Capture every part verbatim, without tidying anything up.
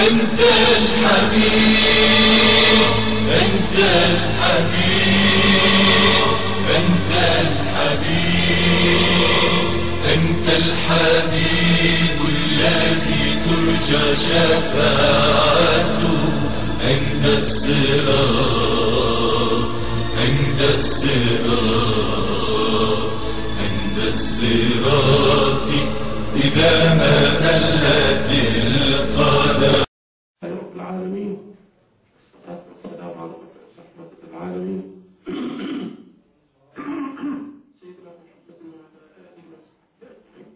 أنت الحبيب أنت الحبيب أنت الحبيب أنت الحبيب الذي ترجى شفاعته عند الصراط عند الصراط عند الصراط إذا ما زلت القدم. رب العالمين والصلاة والسلام على رحمة العالمين سيدنا محمد وعلى آله وصحبه أجمعين.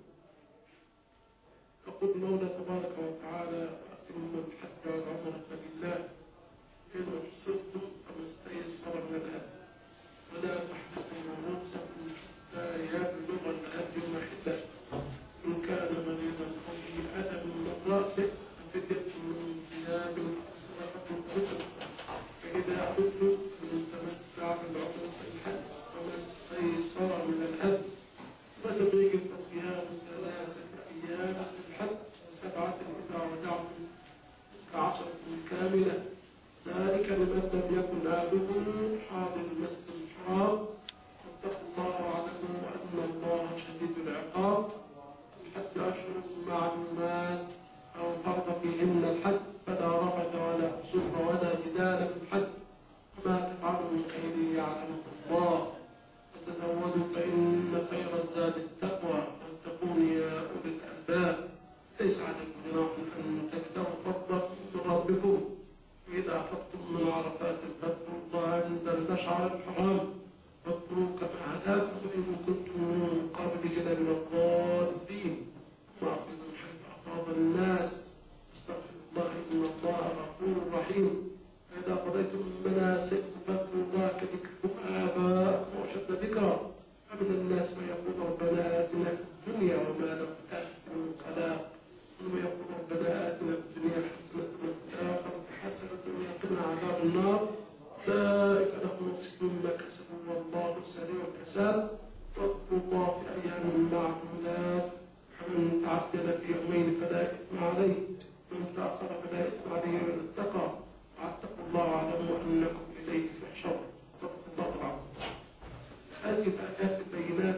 يقول المولى تبارك وتعالى: أتم الحج والعمرة لله إن أحصرتم فما استيسر من الهدي ولا تحلقوا رؤوسكم حتى يبلغ الهدي محله إن كان مريضا أو به أذى من رأسه فدية من صيام صدقة الرسل فإذا عدتم فمن تمتع بالعمرة الحج وما استيسر من الهدي وتبريك فصيام ثلاثة أيام في الحج وسبعة إذا رجعتم كعشرة كاملة ذلك لمن لم يكن أهله حاضر المسجد الحرام واتقوا الله واعلموا أن الله شديد العقاب. الحج أشهر معلومات أو فرض فيهن الحج فلا رفث ولا فسوق ولا جدال في الحج وما تفعلوا من خير يعلمه الله وتزودوا فإن خير الزاد التقوى واتقون يا أولي الألباب. ليس عليكم جناح أن تبتغوا فضلا من ربكم وإذا أفضتم من عرفات فاذكروا الله عند المشعر الحرام واذكروا كما هداكم وإن كنتم من قبله لمن الضالين وأفضوا من حيث أفاض الناس استغفروا الله إن الله غفور رحيم. فإذا قضيتم مناسككم فاذكروا الله كذكركم آباءكم وأشد ذكرا فمن الناس من يقول ربنا آتنا في الدنيا وما له في الآخرة من خلاق ومن يقول ربنا آتنا في الدنيا حسنة وفي الآخرة حسنة وقنا عذاب النار أولئك لهم نصيب مما كسبوا والله سريع الحساب. واذكروا الله في أيام معدودات فمن تعجل في يومين فلا إثم عليه ومن تأخر فلا إثم عليه من اتقى واتقوا الله واعلموا أنكم إليه تحشرون. اتقوا الله العظيم. هذه الآيات البينات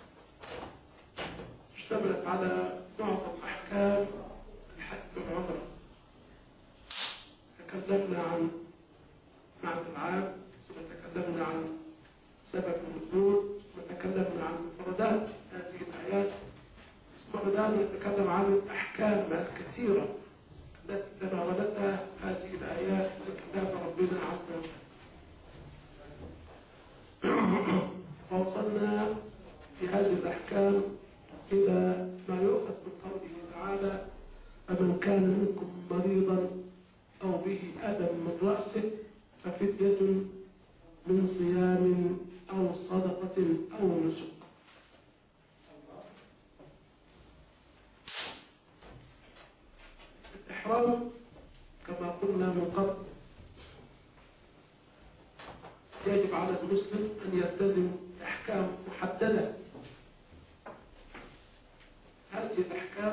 اشتملت على معظم أحكام الحج والعمرة. تكلمنا عن معنى العام ثم تكلمنا عن سبب النزول ثم تكلمنا عن مفردات هذه الآيات ثم بدأنا نتكلم عن الأحكام الكثيرة التي تناولتها هذه الآيات من كتاب ربنا عز وجل. ووصلنا في هذه الأحكام إلى ما يؤخذ من قوله تعالى: فمن كان منكم مريضا أو به أذى من رأسه ففدية من صيام أو صدقة أو نسك. الإحرام كما قلنا من قبل يجب على المسلم أن يلتزم أحكام محددة. هذه الأحكام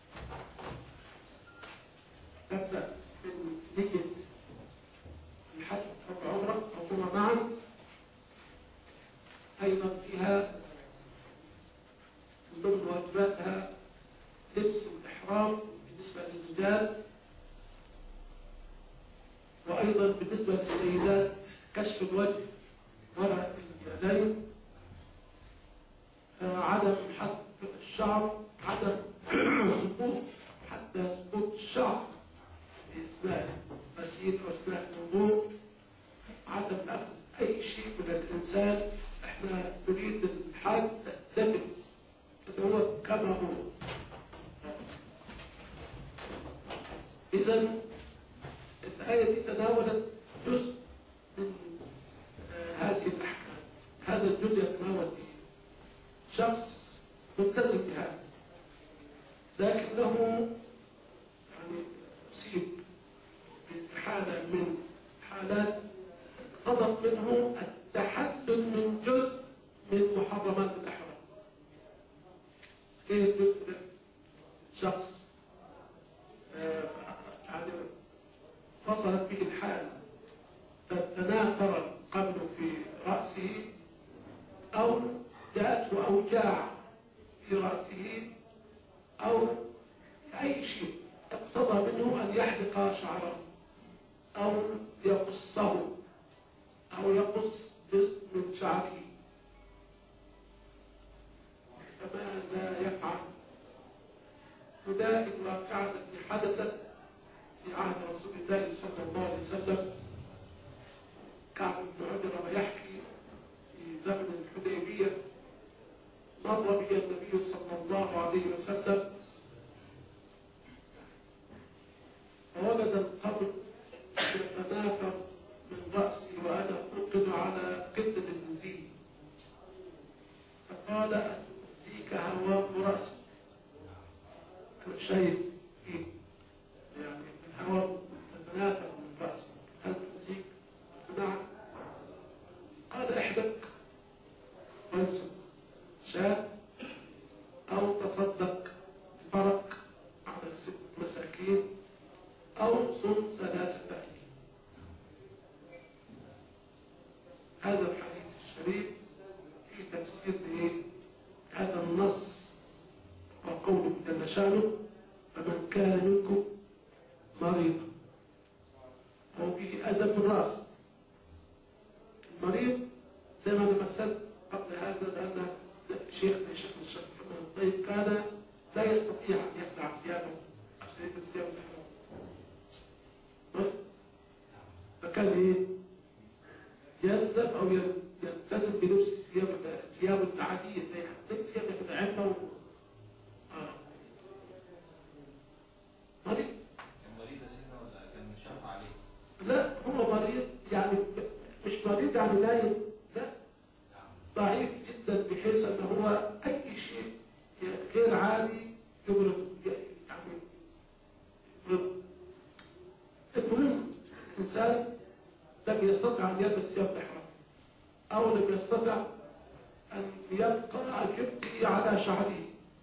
تبدأ من نية الحج أو العمرة أو هما معا. أيضا فيها من ضمن واجباتها لبس الإحرام بالنسبة للرجال، وأيضا بالنسبة للسيدات كشف الوجه ولا اليدين، عدم حلق الشعر، عدم سقوط حتى سقوط الشعر في أثناء الغسيل وأثناء الوضوء، عدم أخذ أي شيء من الإنسان. إحنا نريد الحاج لبس هو كما هو. إذا الآية دي تناولت جزء من هذه الأحكام. هذا الجزء يتناول به شخص ملتزم بهذا لكنه يعني أصيب بحالة من حالات اقتضت منه التحلل من جزء من محرمات الإحرام. ايه الجزء ده؟ شخص آه يعني وصلت به الحال فتناثر القبل في رأسه أو جاءته أوجاع في رأسه أو أي شيء اقتضى منه أن يحلق شعره أو يقصه أو يقص جزء من شعره، فماذا يفعل؟ وده الواقعة التي حدثت في عهد رسول الله صلى الله عليه وسلم. كعب بن عجرة يحكي في زمن الحديبية مر بي النبي صلى الله عليه وسلم فوجد القبر يتناثر من رأسي وأنا أوقد على قدر لي، فقال أتؤذيك هواء رأسي؟ أنا شايف فيه يعني الهواء تتناثر من رأسي، هل تؤذيك؟ نعم. قال احلق وانسك شاة أو تصدق بفرق على ست مساكين أو صم ثلاثة أيام. هذا الحديث الشريف في تفسير إيه؟ هذا النص وقوله جل شأنه فمن كان منكم مريضا أو به أذى في الرأس. المريض زي ما أنا مثلت قبل هذا لأن شيخ شيخ الشيخ طيب كان لا يستطيع أن يخلع ثيابه عشان يلبس ثيابه الإحرام، فكان إيه؟ يلزم أو يلتزم بلبس ثياب ثياب العادية زي ثياب العمة و آه. مريض؟ كان مريض هنا ولا كان شاف عليه؟ لا هو مريض يعني مش مريض يعني نايم، لا ضعيف جدا بحيث ان هو اي شيء غير عادي يبرد يعني يبرد. المهم الانسان لم يستطع ان يلبس ثياب الاحرام او لم يستطع ان يبقى ان يبقي على شعره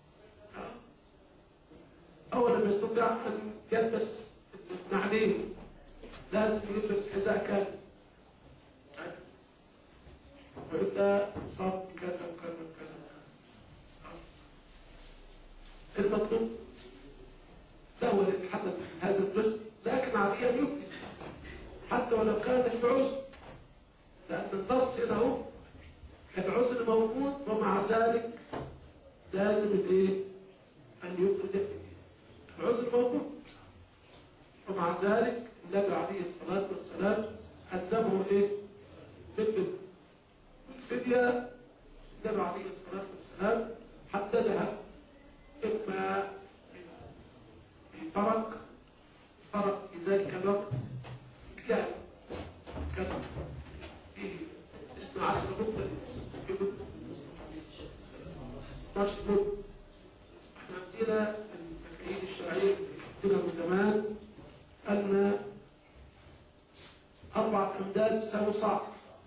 او لم يستطع ان يلبس نعلين، لازم يلبس حذاء كامل وإذا صاب كذا وكذا وكذا. المطلوب له أن يتحدث عن هذا الجزء، لكن عليه أن يفتي حتى ولو كان في عذر، لأن النص هنا هو العذر موجود ومع ذلك لازم الإيه؟ أن يفرد فيه. العذر موجود ومع ذلك النبي عليه الصلاة والسلام ألزمه إيه؟ بالفدية. الفدية النبي عليه الصلاة والسلام حددها إما بفرق فرق في ذلك الوقت كان كان فيه اثنا عشر مدة في اثنا عشر مدة. احنا عندنا المفاهيم الشرعية عندنا من زمان أن أربعة أمداد تساوي صاع.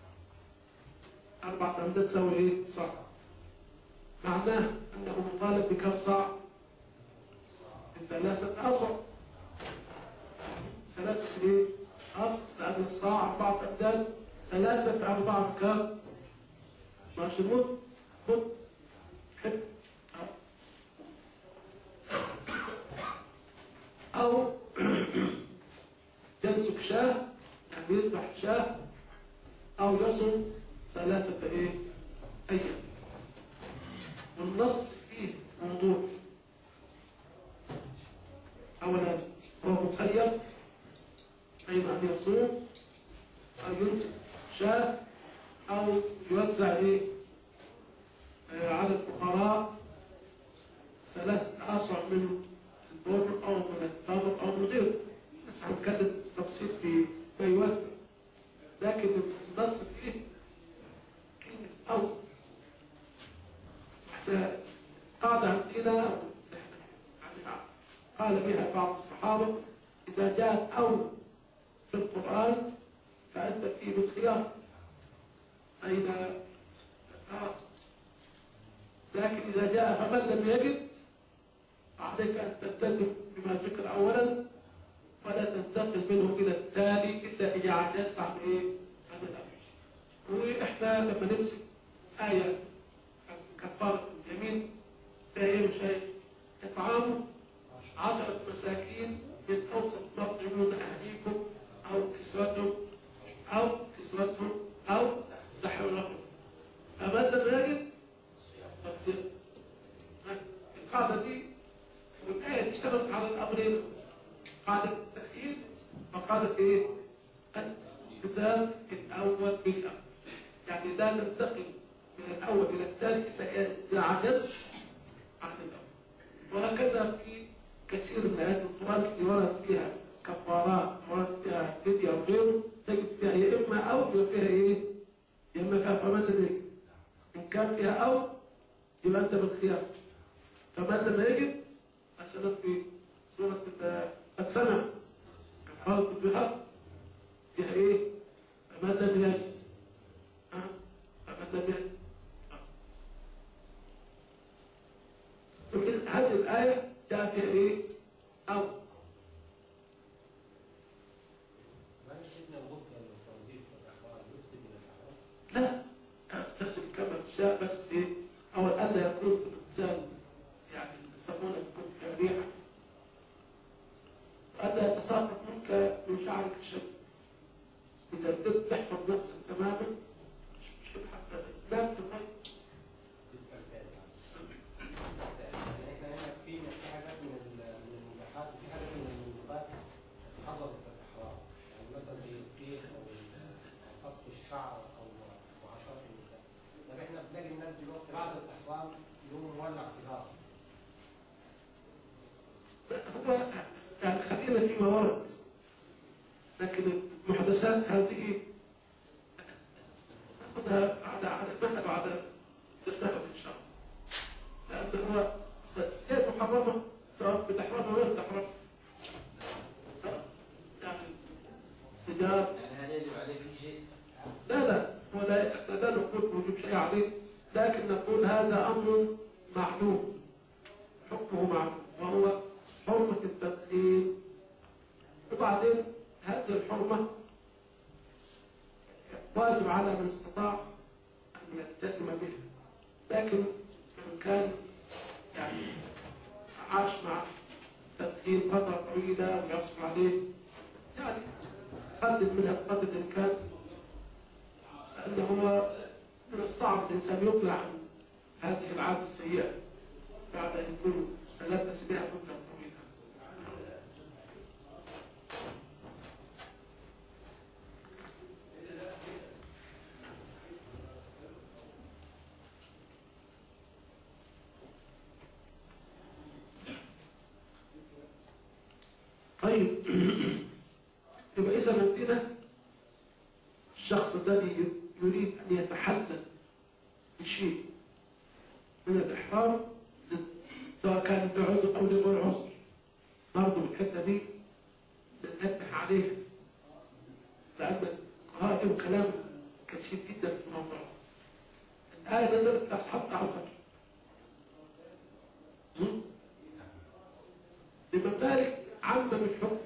أربعة أمداد تساوي إيه؟ صاع. معناه أنه مطالب بكم صاع؟ بثلاثة أصع. ثلاثة إيه؟ أصع، لأن الصاع أربعة أمداد، ثلاثة في أربعة بكام؟ ماشي مد مد حب أو ينسك شاه يعني يذبح شاه أو يصم ثلاثة إيه؟ أيام. والنص فيه موضوع أولا هو مخير أين أن يصوم أو ينسك شاه أو يوزع إيه؟ آه على الفقراء ثلاثة أصع من البر أو من التمر أو من غيره. بس هنتكلم تفصيل في ما يوزع، لكن النص فيه كلمة أو. احنا قاعدة عندنا قال بها بعض الصحابة إذا جاءت أو في القرآن فأنت فيه بالخيار أين آه. لكن إذا جاء فمن لم يجد عليك أن تلتزم بما ذكر أولا ولا تنتقل منه إلى الثاني. عجزت عن ايه؟ عن الامر. واحنا لما نمسك ايه كفاره اليمين فيها ايه شيء؟ اطعام عشرة مساكين من اوسط ما تطعمون اهليكم او كسوتهم او كسوتهم او تحريرهم. فمن لم يجد فصيام. القاعده دي والايه دي اشتغلت على الامرين، قاعده التخيير وقاعده ايه؟ الالتزام الاول بالاول. يعني لا ننتقل من الاول الى الثاني الا اذا عجزت عن الاول. وهكذا في كثير من ايات القران اللي ورد فيها كفارات، ورد فيها فديه وغيره، تجد فيها يا اما او يا فيها ايه؟ يا اما فيها فمن لم يجد. ان كان فيها او يبقى انت بالخيار. فمن لم يجد مثلا في سوره السنه كفاره الظهار فيها ايه؟ فمن لم يجد. ها؟ فمن لم يجد. هذه الآية جاء فيها إيه؟ أو لا تغسل كما تشاء، بس إيه؟ أول ألا يكون في الإنسان يعني يسمونه يكون فيها ريحة، وألا يتساقط منك من شعرك الشد. إذا بدأت تحفظ نفسك تماما مش مشكلة، حتى تنام في الماء. الشعر او معاشرات النساء. طب احنا بنلاقي الناس دلوقتي بعد الاحرام يقوموا مولع سيجاره. هو يعني خلينا فيما ورد، لكن المحدثات هذه ناخذها على على المذهب على التساهل ان شاء الله، لان هو السجاير محرمه سواء بتحرم او غير تحرم. يعني السجار يعني هل يجب عليه في شيء؟ لا لا هو لا لا نقول وجوب شيء عليه، لكن نقول هذا امر معلوم حكمه معلوم وهو حرمه التدخين. وبعدين هذه الحرمه واجب على من استطاع ان يلتزم بها، لكن من كان يعني عاش مع التدخين فتره طويله ويصبر عليه يعني قلل منها بقدر الامكان، لأنه هو من الصعب الإنسان يقلع عن هذه العادة السيئة بعد أن يكون تلبس بها مدة طويلة. طيب يبقى إذا عندنا الشخص الذي يريد أن يتحلل بشيء من الإحرام سواء كان بعذر أو لغير عذر، برضه الحتة دي ننبه عليها، لأن هذا كلام كثير جدا في الموضوع. الآية نزلت لأصحاب الأعذار. لمن ذلك عمم الحكم،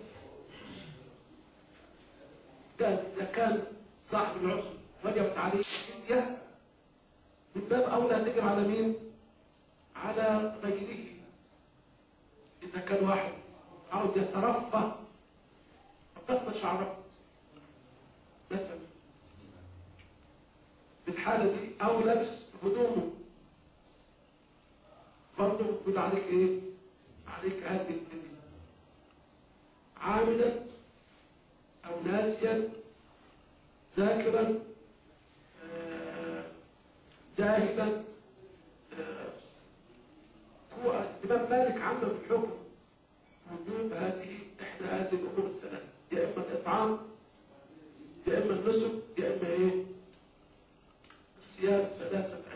قال إذا كان صاحب العذر وجبت عليه فدية من باب أولى تجب على مين؟ على غيره. إذا كان واحد عاوز يترفه فقص شعره مثلا في الحالة دي أو لبس هدومه، برضه يقول عليك إيه؟ عليك هذه الفدية عاملا أو ناسيا ذاكرا جاهلا. هو الإمام مالك عمل في الحكم وجوب هذه إحدى هذه الأمور الثلاث، يا إما الإطعام يا إما النسك يا إما إيه؟ الصيام ثلاثة